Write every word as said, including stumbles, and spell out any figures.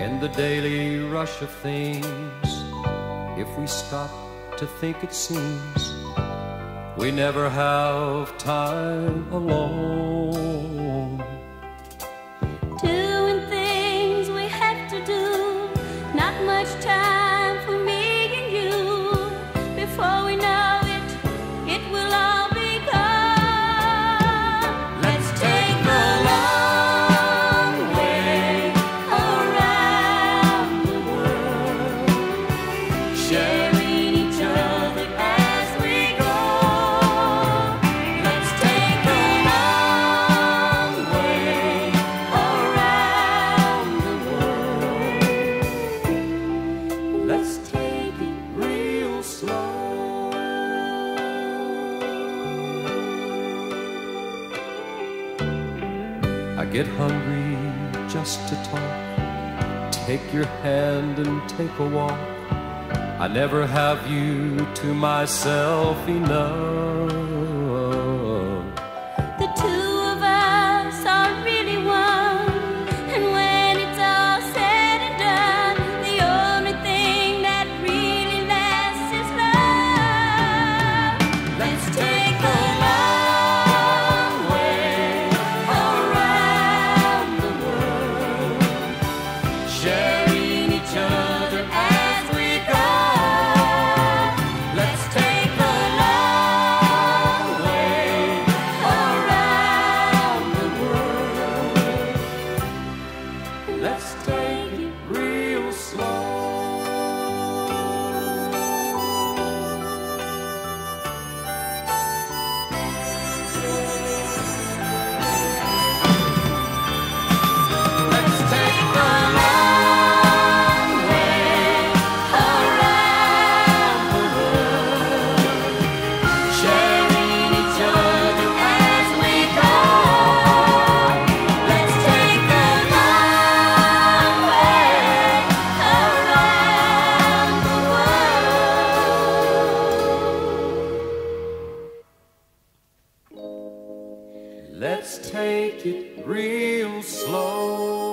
in the daily rush of things. If we stop to think, it seems we never have time alone. Doing things we have to do, not much time for me and you. Before we know it, it will all be gone. Let's take the long way around the world, sharing each other as we go. Let's take the long way around the world. Let's take it real slow. I get hungry just to talk. Take your hand and take a walk. I never have you to myself enough. The two of us are really one, and when it's all said and done, the only thing that really lasts is love. Let's take the long way around the world, sharing each other as we go. Let's take the long way around the world. Let's take it real slow. Let's take the long way around the world, sharing each other as we go. Let's take the long way around the world. Let's take it real slow.